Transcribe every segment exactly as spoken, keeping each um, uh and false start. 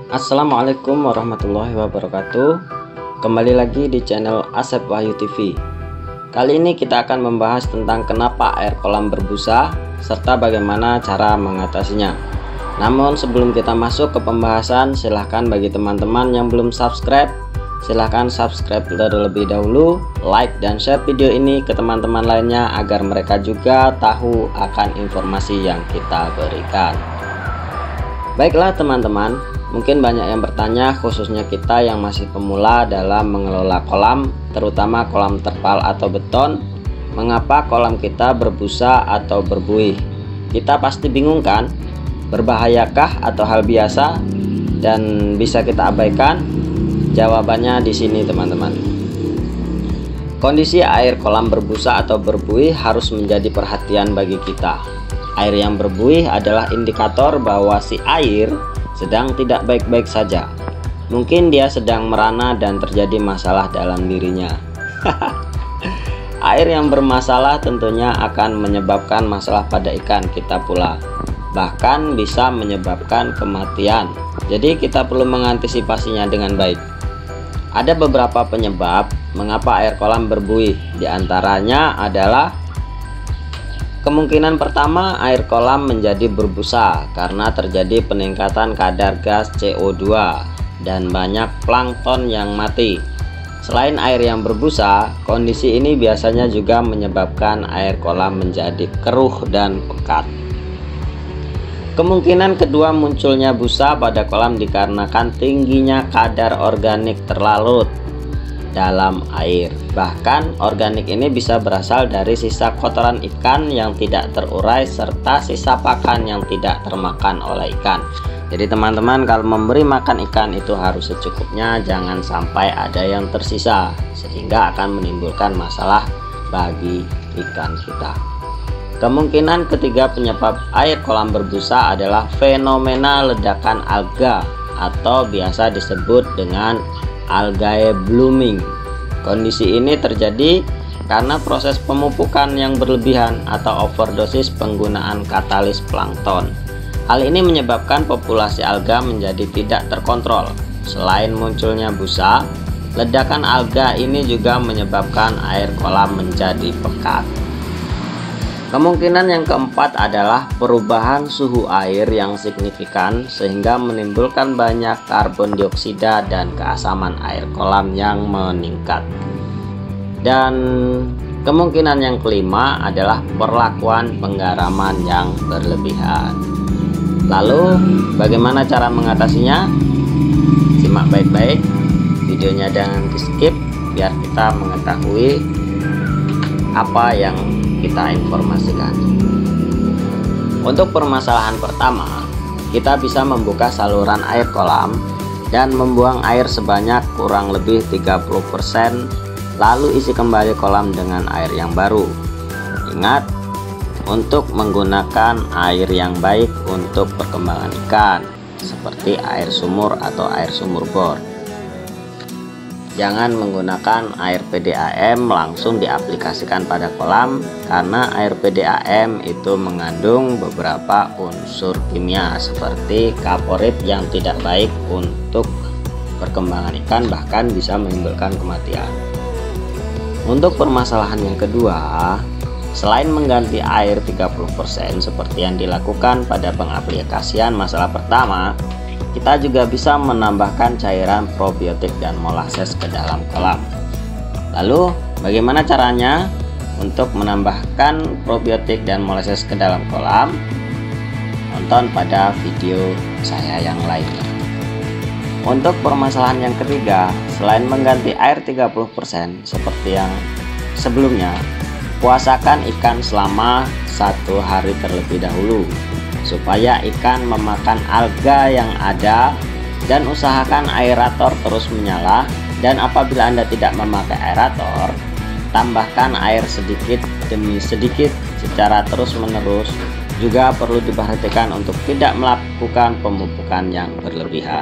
Assalamualaikum warahmatullahi wabarakatuh. Kembali lagi di channel Asep Wahyu T V. Kali ini kita akan membahas tentang kenapa air kolam berbusa serta bagaimana cara mengatasinya. Namun sebelum kita masuk ke pembahasan, silahkan bagi teman-teman yang belum subscribe, silahkan subscribe terlebih dahulu, like dan share video ini ke teman-teman lainnya agar mereka juga tahu akan informasi yang kita berikan. Baiklah teman-teman, mungkin banyak yang bertanya, khususnya kita yang masih pemula dalam mengelola kolam, terutama kolam terpal atau beton, mengapa kolam kita berbusa atau berbuih? Kita pasti bingung kan? Berbahayakah atau hal biasa dan bisa kita abaikan? Jawabannya di sini teman-teman. Kondisi air kolam berbusa atau berbuih harus menjadi perhatian bagi kita. Air yang berbuih adalah indikator bahwa si air sedang tidak baik-baik saja. Mungkin dia sedang merana dan terjadi masalah dalam dirinya. Air yang bermasalah tentunya akan menyebabkan masalah pada ikan kita pula, bahkan bisa menyebabkan kematian. Jadi kita perlu mengantisipasinya dengan baik. Ada beberapa penyebab mengapa air kolam berbuih. Di antaranya adalah kemungkinan pertama, air kolam menjadi berbusa karena terjadi peningkatan kadar gas C O dua dan banyak plankton yang mati. Selain air yang berbusa, kondisi ini biasanya juga menyebabkan air kolam menjadi keruh dan pekat. Kemungkinan kedua, munculnya busa pada kolam dikarenakan tingginya kadar organik terlarut dalam air. Bahkan organik ini bisa berasal dari sisa kotoran ikan yang tidak terurai serta sisa pakan yang tidak termakan oleh ikan. Jadi teman-teman, kalau memberi makan ikan itu harus secukupnya, jangan sampai ada yang tersisa sehingga akan menimbulkan masalah bagi ikan kita. Kemungkinan ketiga penyebab air kolam berbusa adalah fenomena ledakan alga atau biasa disebut dengan algae blooming. Kondisi ini terjadi karena proses pemupukan yang berlebihan atau overdosis penggunaan katalis plankton. Hal ini menyebabkan populasi alga menjadi tidak terkontrol. Selain munculnya busa, ledakan alga ini juga menyebabkan air kolam menjadi pekat. Kemungkinan yang keempat adalah perubahan suhu air yang signifikan sehingga menimbulkan banyak karbon dioksida dan keasaman air kolam yang meningkat. Dan kemungkinan yang kelima adalah perlakuan penggaraman yang berlebihan. Lalu bagaimana cara mengatasinya? Simak baik-baik videonya, jangan di skip biar kita mengetahui apa yang kita informasikan. Untuk permasalahan pertama, kita bisa membuka saluran air kolam dan membuang air sebanyak kurang lebih tiga puluh persen, lalu isi kembali kolam dengan air yang baru. Ingat, untuk menggunakan air yang baik untuk perkembangan ikan seperti air sumur atau air sumur bor. Jangan menggunakan air P D A M langsung diaplikasikan pada kolam, karena air P D A M itu mengandung beberapa unsur kimia seperti kaporit yang tidak baik untuk perkembangan ikan, bahkan bisa menimbulkan kematian. Untuk permasalahan yang kedua, selain mengganti air tiga puluh persen seperti yang dilakukan pada pengaplikasian masalah pertama, kita juga bisa menambahkan cairan probiotik dan molasses ke dalam kolam. Lalu bagaimana caranya untuk menambahkan probiotik dan molasses ke dalam kolam? Tonton pada video saya yang lainnya. Untuk permasalahan yang ketiga, selain mengganti air tiga puluh persen seperti yang sebelumnya, puasakan ikan selama satu hari terlebih dahulu supaya ikan memakan alga yang ada, dan usahakan aerator terus menyala. Dan apabila Anda tidak memakai aerator, tambahkan air sedikit demi sedikit secara terus menerus. Juga perlu diperhatikan untuk tidak melakukan pemupukan yang berlebihan.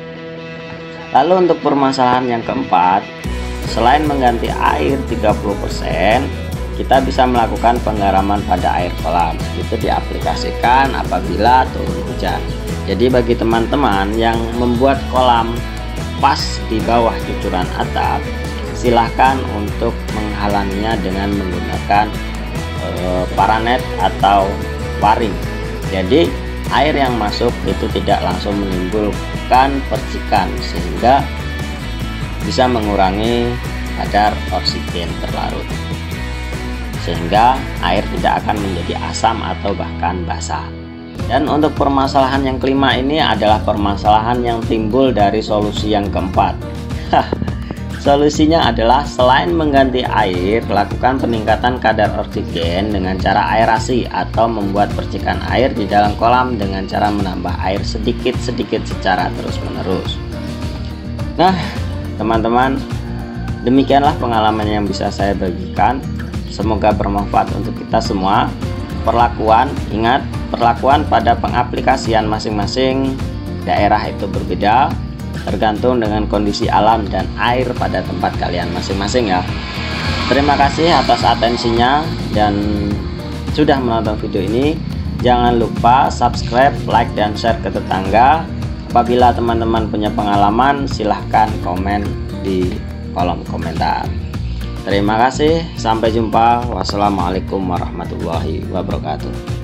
Lalu untuk permasalahan yang keempat, selain mengganti air tiga puluh persen, kita bisa melakukan penggaraman pada air kolam. Itu diaplikasikan apabila turun hujan. Jadi bagi teman-teman yang membuat kolam pas di bawah cucuran atap, silahkan untuk menghalanginya dengan menggunakan e, paranet atau waring. Jadi air yang masuk itu tidak langsung menimbulkan percikan, sehingga bisa mengurangi kadar oksigen terlarut, sehingga air tidak akan menjadi asam atau bahkan basah. Dan untuk permasalahan yang kelima ini adalah permasalahan yang timbul dari solusi yang keempat. Solusinya adalah selain mengganti air, lakukan peningkatan kadar oksigen dengan cara aerasi atau membuat percikan air di dalam kolam dengan cara menambah air sedikit-sedikit secara terus-menerus. Nah, teman-teman, demikianlah pengalaman yang bisa saya bagikan. Semoga bermanfaat untuk kita semua. Perlakuan, ingat, perlakuan pada pengaplikasian masing-masing daerah itu berbeda, tergantung dengan kondisi alam dan air pada tempat kalian masing-masing ya. Terima kasih atas atensinya dan sudah menonton video ini. Jangan lupa subscribe, like, dan share ke tetangga. Apabila teman-teman punya pengalaman, silahkan komen di kolom komentar. Terima kasih, sampai jumpa. Wassalamualaikum warahmatullahi wabarakatuh.